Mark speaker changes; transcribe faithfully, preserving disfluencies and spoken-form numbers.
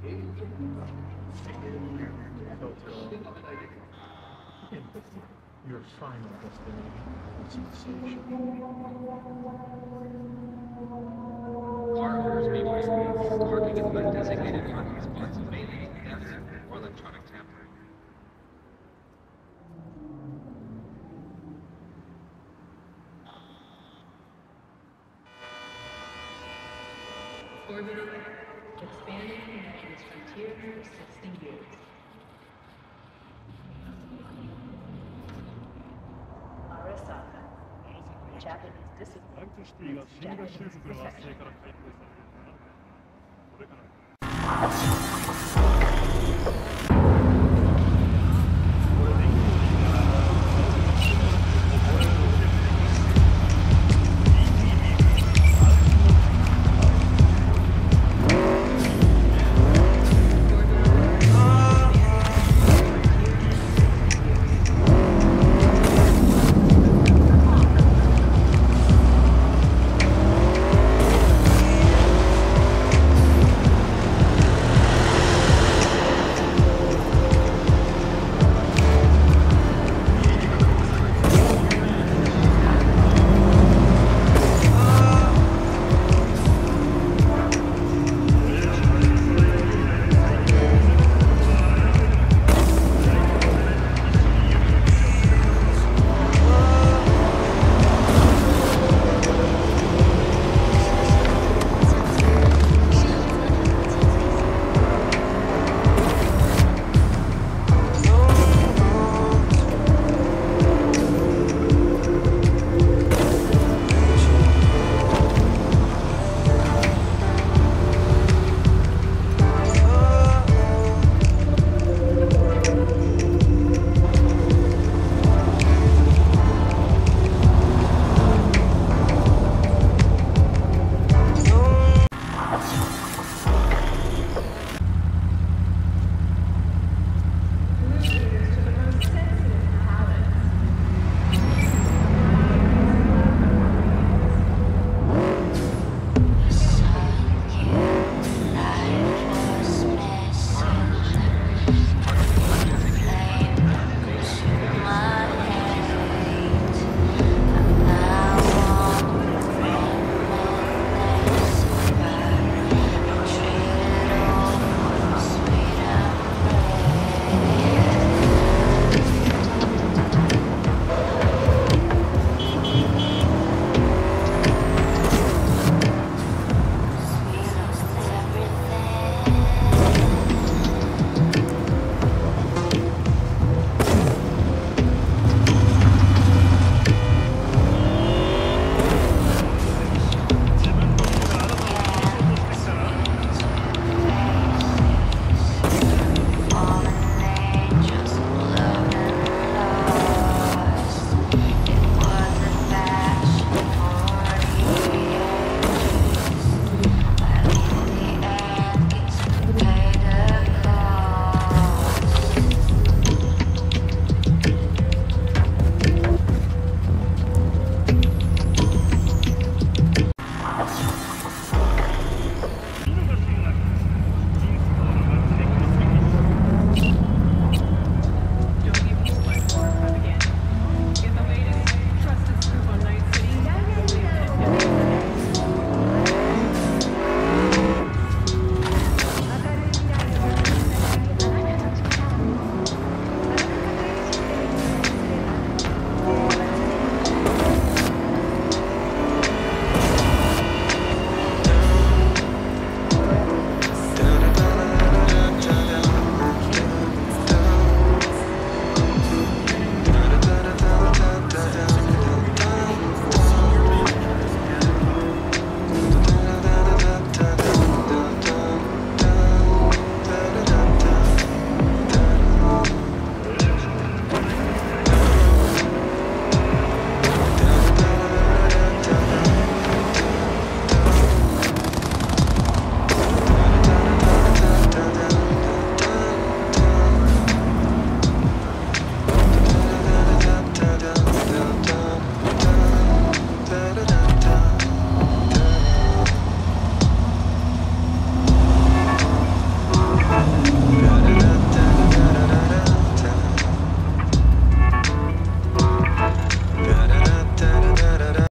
Speaker 1: Totoro, your final destination is sensation.
Speaker 2: Car owners may place parking in undesignated parking spots, evading theft or electronic tampering.
Speaker 3: Orbiting, expanding connections frontier for sixty years. Arasaka, Japanese discipline, Japanese protection.
Speaker 4: シーが新合衆国の圧政から解放されるから、これから